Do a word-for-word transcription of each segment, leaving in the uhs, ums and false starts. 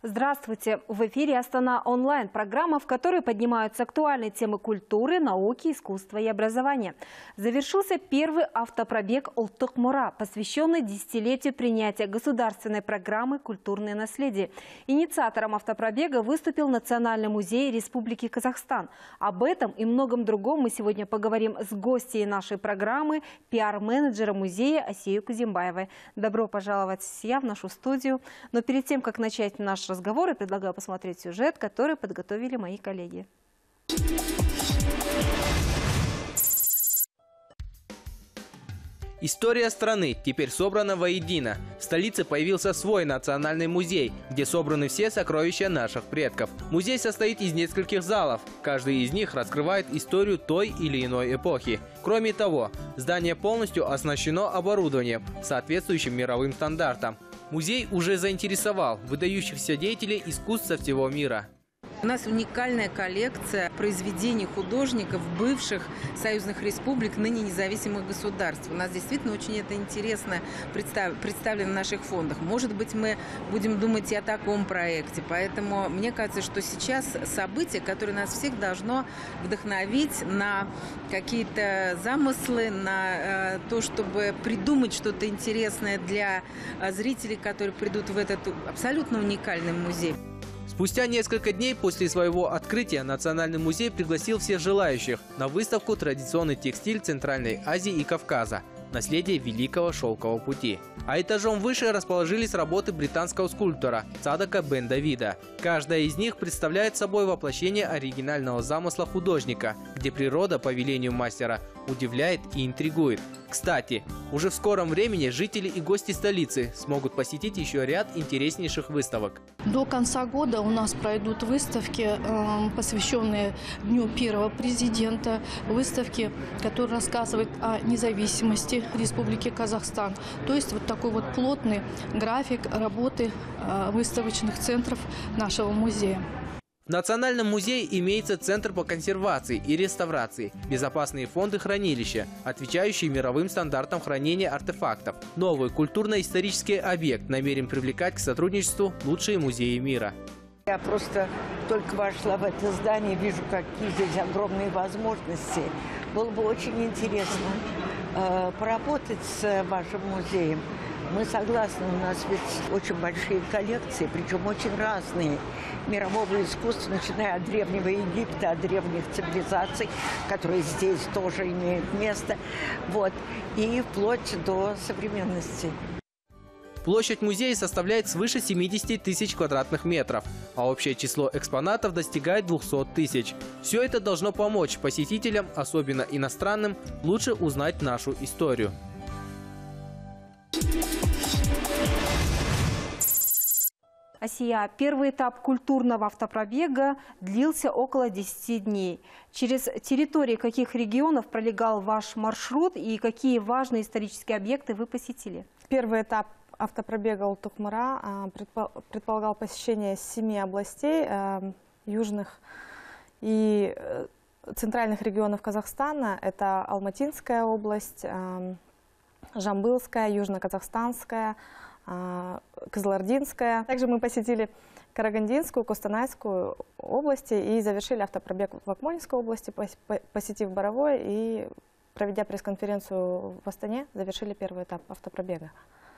Здравствуйте! В эфире «Астана онлайн» – программа, в которой поднимаются актуальные темы культуры, науки, искусства и образования. Завершился первый автопробег «Улттук Мура», посвященный десятилетию принятия государственной программы «Культурное наследие». Инициатором автопробега выступил Национальный музей Республики Казахстан. Об этом и многом другом мы сегодня поговорим с гостьей нашей программы, пиар-менеджером музея Асией Кузимбаевой. Добро пожаловать, Асия, в нашу студию. Но перед тем, как начать наш разговор, разговоры, предлагаю посмотреть сюжет, который подготовили мои коллеги. История страны теперь собрана воедино. В столице появился свой национальный музей, где собраны все сокровища наших предков. Музей состоит из нескольких залов. Каждый из них раскрывает историю той или иной эпохи. Кроме того, здание полностью оснащено оборудованием, соответствующим мировым стандартам. Музей уже заинтересовал выдающихся деятелей искусств со всего мира. У нас уникальная коллекция произведений художников бывших союзных республик, ныне независимых государств. У нас действительно очень это интересно представ... представлено в наших фондах. Может быть, мы будем думать и о таком проекте. Поэтому мне кажется, что сейчас событие, которое нас всех должно вдохновить на какие-то замыслы, на э, то, чтобы придумать что-то интересное для э, зрителей, которые придут в этот абсолютно уникальный музей. Спустя несколько дней после своего открытия Национальный музей пригласил всех желающих на выставку «Традиционный текстиль Центральной Азии и Кавказа. Наследие Великого Шелкового пути». А этажом выше расположились работы британского скульптора Цадака бен Давида. Каждая из них представляет собой воплощение оригинального замысла художника, где природа, по велению мастера, удивляет и интригует. Кстати, уже в скором времени жители и гости столицы смогут посетить еще ряд интереснейших выставок. До конца года у нас пройдут выставки, посвященные Дню первого президента, выставки, которые рассказывают о независимости Республики Казахстан. То есть вот такой вот плотный график работы выставочных центров нашего музея. В Национальном музее имеется Центр по консервации и реставрации, безопасные фонды хранилища, отвечающие мировым стандартам хранения артефактов. Новый культурно-исторический объект намерен привлекать к сотрудничеству лучшие музеи мира. Я просто только вошла в это здание, вижу, какие здесь огромные возможности. Было бы очень интересно э, поработать с вашим музеем. Мы согласны, у нас ведь очень большие коллекции, причем очень разные, мирового искусства, начиная от Древнего Египта, от древних цивилизаций, которые здесь тоже имеют место, вот, и вплоть до современности. Площадь музея составляет свыше семидесяти тысяч квадратных метров, а общее число экспонатов достигает двухсот тысяч. Все это должно помочь посетителям, особенно иностранным, лучше узнать нашу историю. Асия, первый этап культурного автопробега длился около десяти дней. Через территории каких регионов пролегал ваш маршрут и какие важные исторические объекты вы посетили? Первый этап автопробега «Улттук Мура» предполагал посещение семи областей южных и центральных регионов Казахстана. Это Алматинская область, Жамбылская, Южно-Казахстанская, Кызылординская. Также мы посетили Карагандинскую, Костанайскую области и завершили автопробег в Акмолинской области, посетив Боровой и, проведя пресс-конференцию в Астане, завершили первый этап автопробега.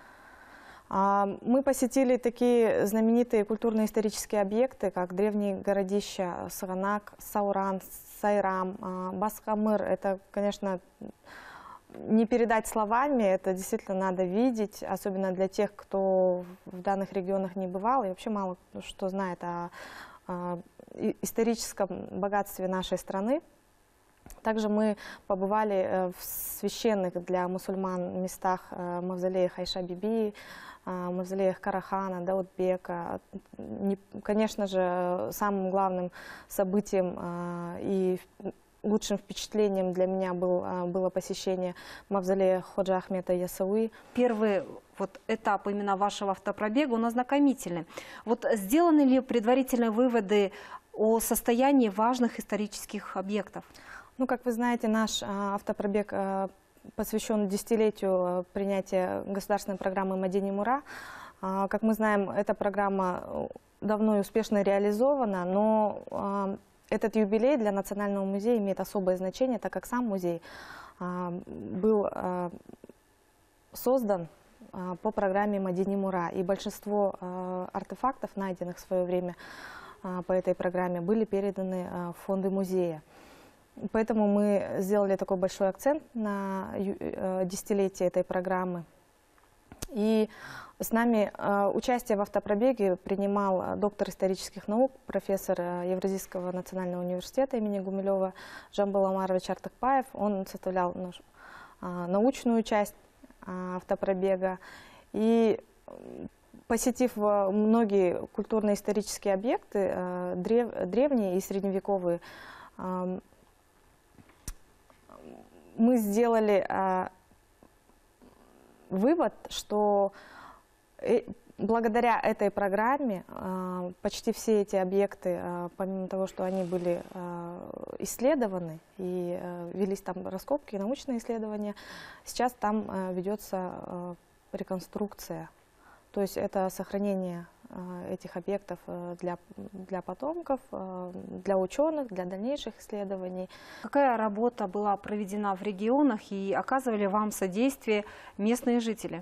Мы посетили такие знаменитые культурно-исторические объекты, как древние городища Сығанақ, Сауран, Сайрам, Басхамыр. Это, конечно, не передать словами, это действительно надо видеть, особенно для тех, кто в данных регионах не бывал и вообще мало что знает о, о историческом богатстве нашей страны. Также мы побывали в священных для мусульман местах мавзолеях Айша-Биби, мавзолеях Карахана, Даудбека. Конечно же, самым главным событием и лучшим впечатлением для меня был, было посещение мавзолея Ходжа Ахмета Ясауи. Первый вот этап именно вашего автопробега, он ознакомительный. Вот сделаны ли предварительные выводы о состоянии важных исторических объектов? Ну, как вы знаете, наш автопробег посвящен десятилетию принятия государственной программы Мадини Мура. Как мы знаем, эта программа давно и успешно реализована, но этот юбилей для Национального музея имеет особое значение, так как сам музей был создан по программе Мадини Мура, и большинство артефактов, найденных в свое время по этой программе, были переданы в фонды музея. Поэтому мы сделали такой большой акцент на десятилетие этой программы. И с нами участие в автопробеге принимал доктор исторических наук, профессор Евразийского национального университета имени Гумилева Жамбыл Омарович Артыкбаев. Он составлял научную часть автопробега. И посетив многие культурно-исторические объекты, древ, древние и средневековые, мы сделали вывод, что благодаря этой программе почти все эти объекты, помимо того, что они были исследованы и велись там раскопки, научные исследования, сейчас там ведется реконструкция. То есть это сохранение этих объектов для, для потомков, для ученых, для дальнейших исследований. Какая работа была проведена в регионах и оказывали вам содействие местные жители?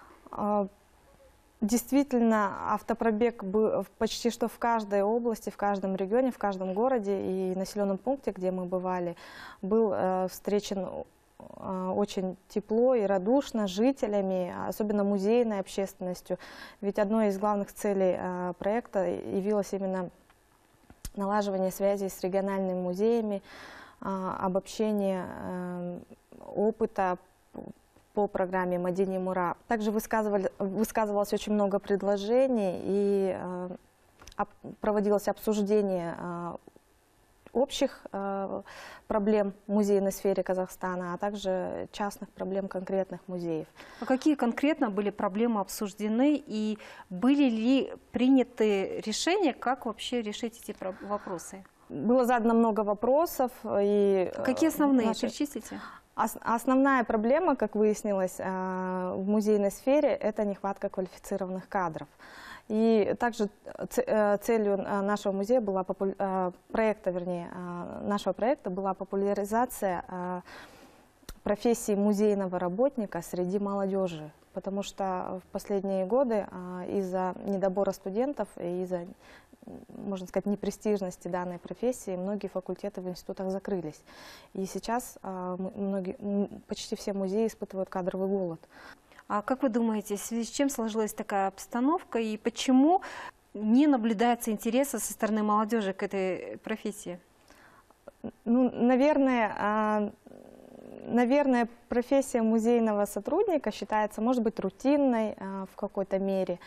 Действительно, автопробег был почти что в каждой области, в каждом регионе, в каждом городе и населенном пункте, где мы бывали, был э, встречен э, очень тепло и радушно жителями, особенно музейной общественностью. Ведь одной из главных целей э, проекта явилось именно налаживание связей с региональными музеями, э, обобщение э, опыта по программе Мадини Мура. Также высказывалось очень много предложений и э, проводилось обсуждение э, общих э, проблем в музейной сфере Казахстана, а также частных проблем конкретных музеев. А какие конкретно были проблемы обсуждены и были ли приняты решения, как вообще решить эти вопросы? Было задано много вопросов. И, какие основные? Наши... Перечислите. Основная проблема, как выяснилось, в музейной сфере – это нехватка квалифицированных кадров. И также целью нашего музея была, проекта, вернее, нашего проекта была популяризация профессии музейного работника среди молодежи. Потому что в последние годы из-за недобора студентов и из-за, можно сказать, непрестижности данной профессии многие факультеты в институтах закрылись. И сейчас многие, почти все музеи испытывают кадровый голод. А как вы думаете, в связи с чем сложилась такая обстановка и почему не наблюдается интереса со стороны молодежи к этой профессии? Ну, наверное, наверное, профессия музейного сотрудника считается, может быть, рутинной в какой-то мере,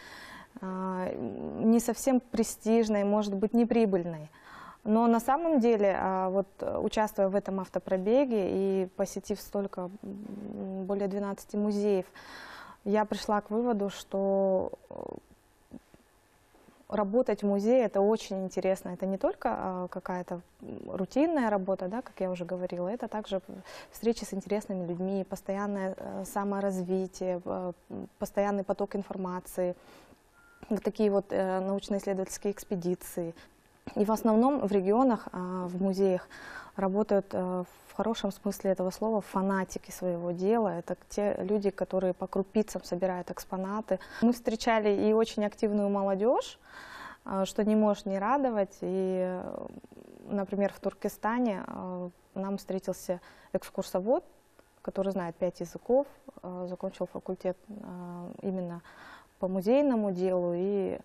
не совсем престижной, может быть, неприбыльной. Но на самом деле, вот, участвуя в этом автопробеге и посетив столько, более двенадцати музеев, я пришла к выводу, что работать в музее – это очень интересно. Это не только какая-то рутинная работа, да, как я уже говорила, это также встречи с интересными людьми, постоянное саморазвитие, постоянный поток информации, такие вот научно-исследовательские экспедиции. И в основном в регионах, в музеях работают в хорошем смысле этого слова фанатики своего дела. Это те люди, которые по крупицам собирают экспонаты. Мы встречали и очень активную молодежь, что не может не радовать. И, например, в Туркестане нам встретился экскурсовод, который знает пять языков, закончил факультет именно по музейному делу. И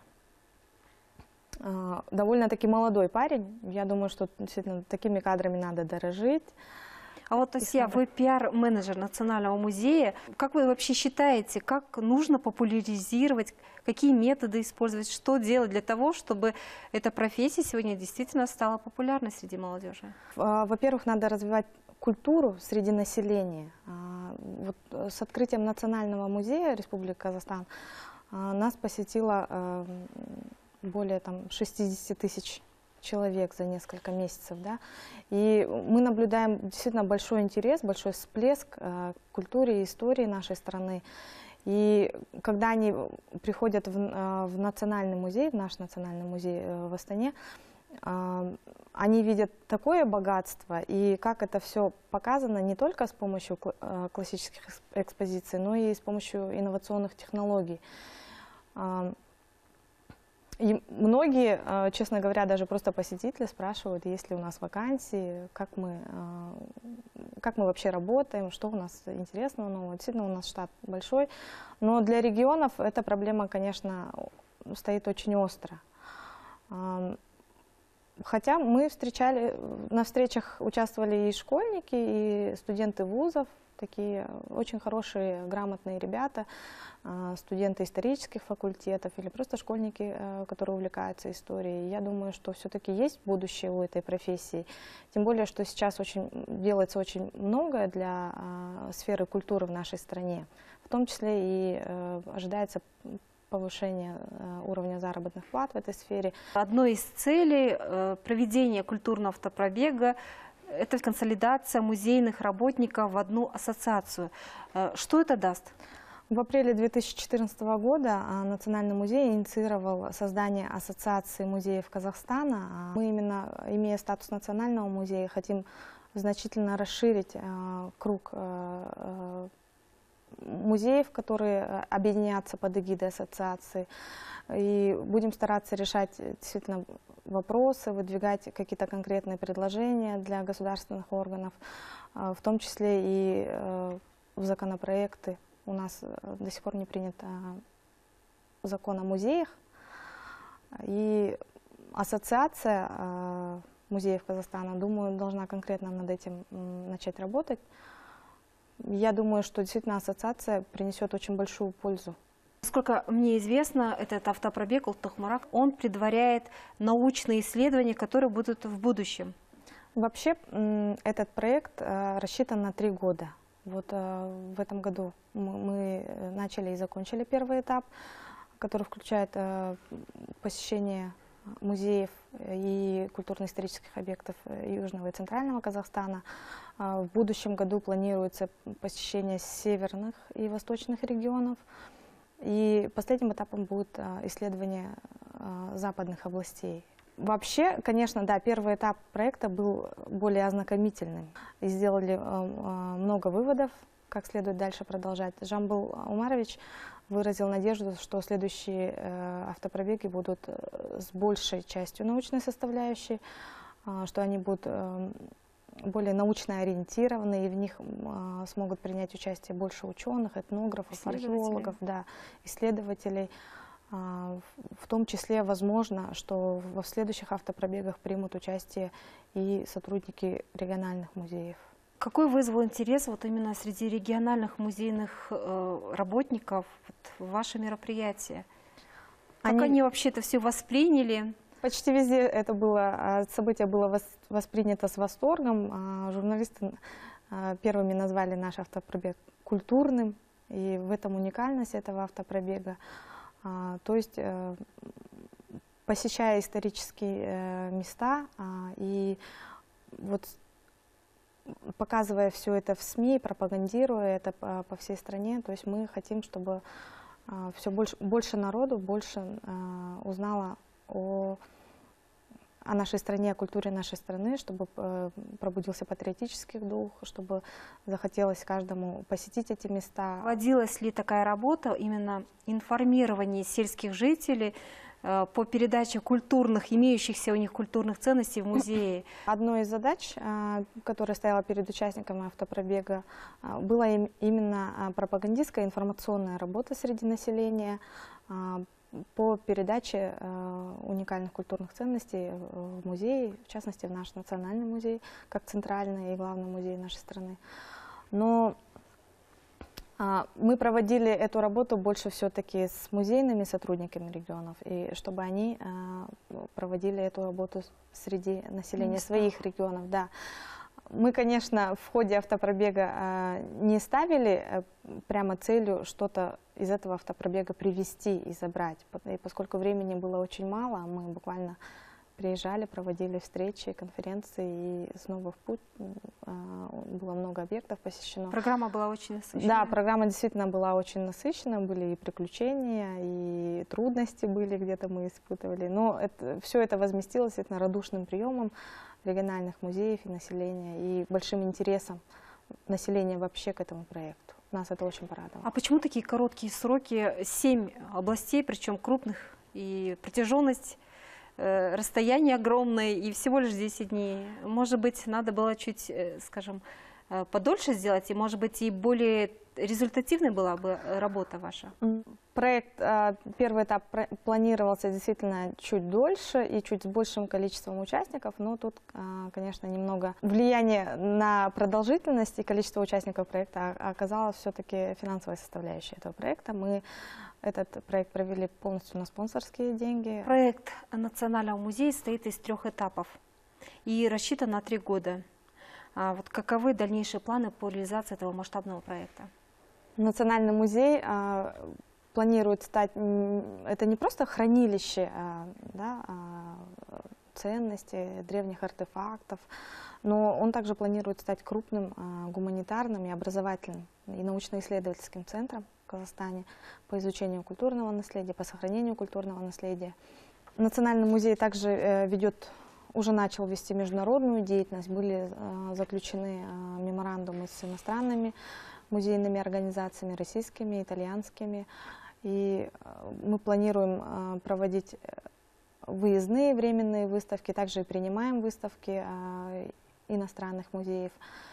довольно-таки молодой парень. Я думаю, что действительно такими кадрами надо дорожить. А вот, Асия, вы пиар-менеджер Национального музея. Как вы вообще считаете, как нужно популяризировать, какие методы использовать, что делать для того, чтобы эта профессия сегодня действительно стала популярной среди молодежи? Во-первых, надо развивать культуру среди населения. Вот с открытием Национального музея Республики Казахстан нас посетило более там, шестидесяти тысяч человек за несколько месяцев. Да? И мы наблюдаем действительно большой интерес, большой всплеск к культуре и истории нашей страны. И когда они приходят в, в национальный музей, в наш национальный музей в Астане, они видят такое богатство, и как это все показано не только с помощью классических экспозиций, но и с помощью инновационных технологий. И многие, честно говоря, даже просто посетители спрашивают, есть ли у нас вакансии, как мы, как мы вообще работаем, что у нас интересного нового. Действительно, у нас штат большой, но для регионов эта проблема, конечно, стоит очень остро. Хотя мы встречали, на встречах участвовали и школьники, и студенты вузов, такие очень хорошие, грамотные ребята, студенты исторических факультетов или просто школьники, которые увлекаются историей. Я думаю, что все-таки есть будущее у этой профессии. Тем более, что сейчас очень, делается очень многое для сферы культуры в нашей стране. В том числе и ожидается повышение уровня заработных плат в этой сфере. Одной из целей проведения культурного автопробега – это консолидация музейных работников в одну ассоциацию. Что это даст? В апреле две тысячи четырнадцатого года Национальный музей инициировал создание Ассоциации музеев Казахстана. Мы именно, имея статус национального музея, хотим значительно расширить круг музеев, которые объединятся под эгидой ассоциации. И будем стараться решать действительно вопросы, выдвигать какие-то конкретные предложения для государственных органов, в том числе и в законопроекты. У нас до сих пор не принят закон о музеях. И ассоциация музеев Казахстана, думаю, должна конкретно над этим начать работать. Я думаю, что действительно ассоциация принесет очень большую пользу. Насколько мне известно, этот автопробег Ултык-Мура, он предваряет научные исследования, которые будут в будущем. Вообще этот проект рассчитан на три года. Вот в этом году мы начали и закончили первый этап, который включает посещение музеев и культурно-исторических объектов Южного и Центрального Казахстана. В будущем году планируется посещение северных и восточных регионов. И последним этапом будет исследование западных областей. Вообще, конечно, да, первый этап проекта был более ознакомительным. И сделали много выводов, как следует дальше продолжать. Жамбыл Умарович выразил надежду, что следующие автопробеги будут с большей частью научной составляющей, что они будут более научно ориентированы, и в них смогут принять участие больше ученых, этнографов, археологов, да, исследователей. В том числе, возможно, что в следующих автопробегах примут участие и сотрудники региональных музеев. Какой вызвал интерес вот именно среди региональных музейных э, работников вот, ваше мероприятие? Как они, они вообще это все восприняли? Почти везде это было, событие было воспринято с восторгом. Журналисты первыми назвали наш автопробег культурным, и в этом уникальность этого автопробега. То есть, посещая исторические места и вот показывая все это в СМИ, пропагандируя это по всей стране, то есть мы хотим, чтобы все больше, больше народу больше узнало о, о нашей стране, о культуре нашей страны, чтобы пробудился патриотический дух, чтобы захотелось каждому посетить эти места. Проводилась ли такая работа, именно информирование сельских жителей по передаче культурных, имеющихся у них культурных ценностей в музее? Одной из задач, которая стояла перед участниками автопробега, была именно пропагандистская информационная работа среди населения по передаче уникальных культурных ценностей в музее, в частности в наш национальный музей, как центральный и главный музей нашей страны. Но мы проводили эту работу больше все-таки с музейными сотрудниками регионов, и чтобы они проводили эту работу среди населения своих регионов. Да. Мы, конечно, в ходе автопробега не ставили прямо целью что-то из этого автопробега привезти и забрать, и поскольку времени было очень мало, мы буквально приезжали, проводили встречи, конференции, и снова в путь. Было много объектов посещено. Программа была очень насыщенная. Да, программа действительно была очень насыщенная, были и приключения, и трудности были, где-то мы испытывали. Но это, все это возместилось это радушным приемом региональных музеев и населения, и большим интересом населения вообще к этому проекту. Нас это очень порадовало. А почему такие короткие сроки? Семь областей, причем крупных, и протяженность, э, расстояние огромное, и всего лишь десять дней. Может быть, надо было чуть, э, скажем, э, подольше сделать, и, может быть, и более результативной была бы работа ваша? Проект, первый этап планировался действительно чуть дольше и чуть с большим количеством участников, но тут, конечно, немного влияние на продолжительность и количество участников проекта оказалась все-таки финансовая составляющая этого проекта. Мы этот проект провели полностью на спонсорские деньги. Проект Национального музея состоит из трех этапов и рассчитан на три года. А вот каковы дальнейшие планы по реализации этого масштабного проекта? Национальный музей а, планирует стать, это не просто хранилище а, да, а, ценностей, древних артефактов, но он также планирует стать крупным а, гуманитарным и образовательным и научно-исследовательским центром в Казахстане по изучению культурного наследия, по сохранению культурного наследия. Национальный музей также э, ведет, уже начал вести международную деятельность, были э, заключены э, меморандумы с иностранными музейными организациями, российскими, итальянскими. И мы планируем проводить выездные временные выставки, также и принимаем выставки иностранных музеев.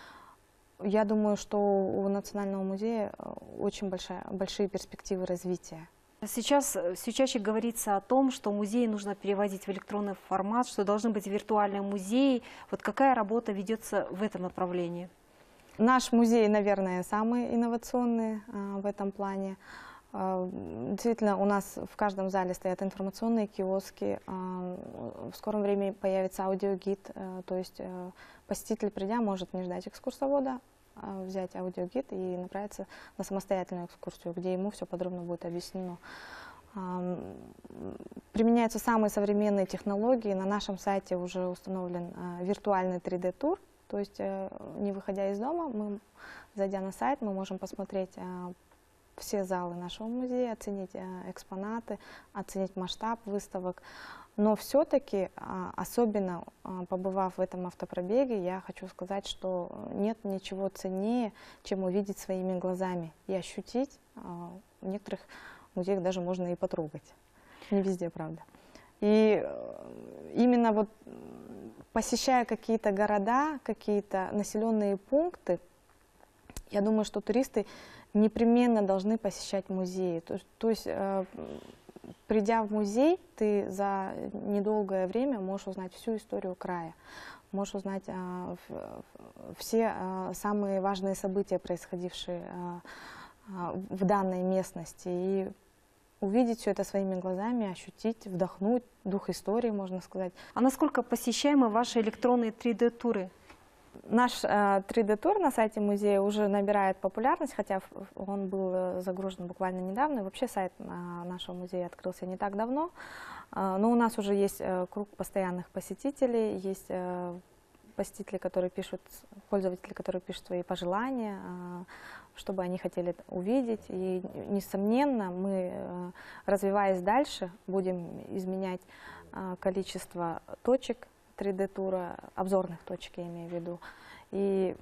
Я думаю, что у Национального музея очень большая, большие перспективы развития. Сейчас все чаще говорится о том, что музеи нужно переводить в электронный формат, что должны быть виртуальные музеи. Вот какая работа ведется в этом направлении? Наш музей, наверное, самый инновационный а, в этом плане. А, действительно, у нас в каждом зале стоят информационные киоски. А, в скором времени появится аудиогид, а, то есть а, посетитель, придя, может не ждать экскурсовода, а взять аудиогид и направиться на самостоятельную экскурсию, где ему все подробно будет объяснено. А, применяются самые современные технологии. На нашем сайте уже установлен а, виртуальный три дэ тур. То есть, не выходя из дома, мы, зайдя на сайт, мы можем посмотреть а, все залы нашего музея, оценить а, экспонаты, оценить масштаб выставок. Но все-таки, а, особенно а, побывав в этом автопробеге, я хочу сказать, что нет ничего ценнее, чем увидеть своими глазами и ощутить. А, в некоторых музеях даже можно и потрогать. Не везде, правда. И именно вот посещая какие-то города, какие-то населенные пункты, я думаю, что туристы непременно должны посещать музеи. То, то есть, э, придя в музей, ты за недолгое время можешь узнать всю историю края, можешь узнать э, все э, самые важные события, происходившие э, э, в данной местности. И увидеть все это своими глазами, ощутить, вдохнуть дух истории, можно сказать. А насколько посещаемы ваши электронные три дэ туры? Наш э, три дэ тур на сайте музея уже набирает популярность, хотя он был загружен буквально недавно. И вообще сайт э, нашего музея открылся не так давно. Э, но у нас уже есть э, круг постоянных посетителей, есть э, посетители, которые пишут, пользователи, которые пишут свои пожелания, э, чтобы они хотели увидеть. И, несомненно, мы, развиваясь дальше, будем изменять количество точек три дэ тура, обзорных точек, я имею в виду. И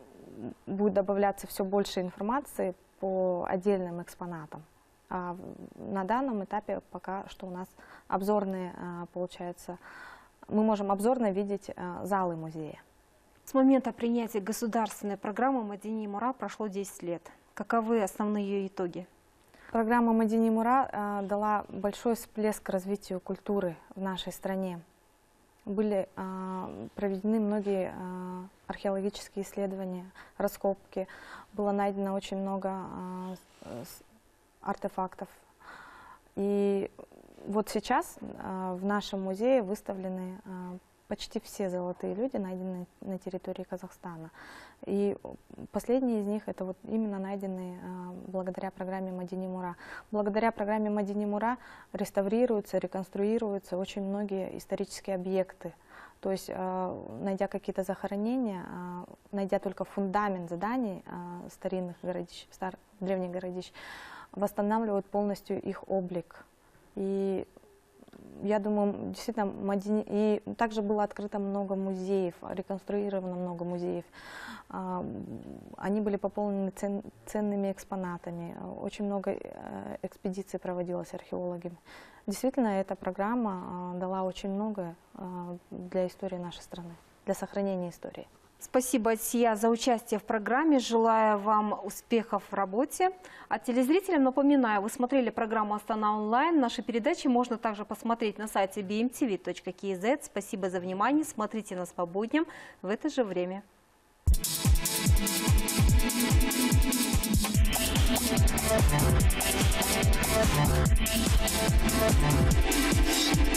будет добавляться все больше информации по отдельным экспонатам. А на данном этапе пока что у нас обзорные, получается, мы можем обзорно видеть залы музея. С момента принятия государственной программы Мадини Мура прошло десять лет. Каковы основные ее итоги? Программа Мадини Мура э, дала большой всплеск развитию культуры в нашей стране. Были э, проведены многие э, археологические исследования, раскопки. Было найдено очень много э, артефактов. И вот сейчас э, в нашем музее выставлены э, почти все золотые люди найдены на территории Казахстана. И последние из них это вот именно найденные а, благодаря программе Мадини Мура. Благодаря программе Мадини Мура реставрируются, реконструируются очень многие исторические объекты. То есть, а, найдя какие-то захоронения, а, найдя только фундамент зданий а, старинных городищ, стар, древних городищ, восстанавливают полностью их облик. И я думаю, действительно, Мадини... и также было открыто много музеев, реконструировано много музеев. Они были пополнены цен... ценными экспонатами. Очень много экспедиций проводилось археологами. Действительно, эта программа дала очень многое для истории нашей страны, для сохранения истории. Спасибо, Асия, за участие в программе. Желаю вам успехов в работе. А телезрителям напоминаю, вы смотрели программу «Астана онлайн». Наши передачи можно также посмотреть на сайте би эм ти ви точка кей зет. Спасибо за внимание. Смотрите нас по будням в это же время. We'll be right back.